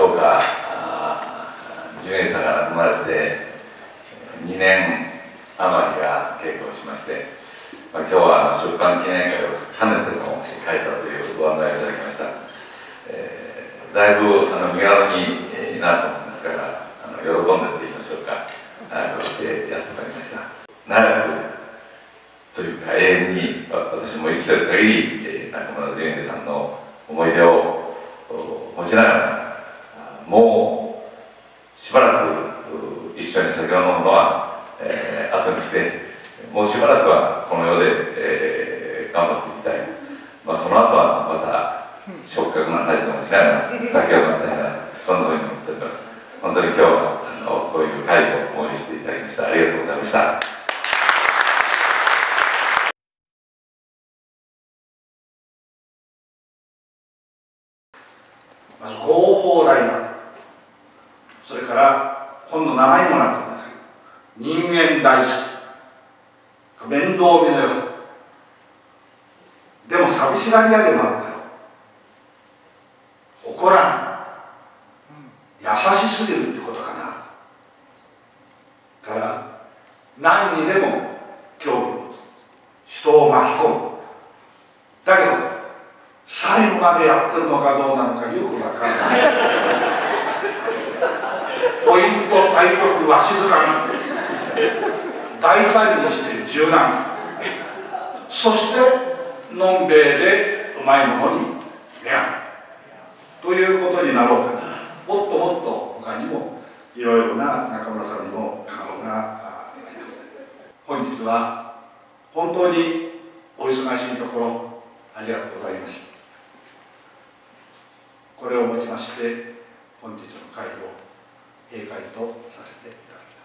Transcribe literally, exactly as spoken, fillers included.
ょうか。ジュエンさんが生まれてにねん余りが経過しまして、まあ、今日は出版記念会を兼ねての会だというご案内をいただきました。えー、だいぶあの身軽になると思うんですから、あの喜んでと言いましょうか、こうしてやってまいりました。長くというか永遠に私も生きてる限り中村ジュエンさんの思い出を持ちながら、もうしばらく一緒に酒を飲むのは、えー、後にして、もうしばらくはこの世で、えー、頑張っていきたいと、まあ、その後はまた触覚の話をしながら酒を飲みたいなと、こんなふうに思っております。本当に今日はあのこういう会を応援していただきましてありがとうございました。 まず合法大学、それから本の名前にもなっていますけど、人間大好き、面倒見の良さ、でも寂しがり屋でもあったよ、怒らない、優しすぎるってことかな、から何にでも興味を持つ、人を巻き込む、だけど最後までやってるのかどうなのかよくわからないポイント大国は静かに、大胆にして柔軟、そしてのんべえでうまいものに目がないということになろうかな。もっともっと他にもいろいろな中村さんの顔があります。本日は本当にお忙しいところありがとうございました。これをもちまして本日の会を閉会とさせていただきます。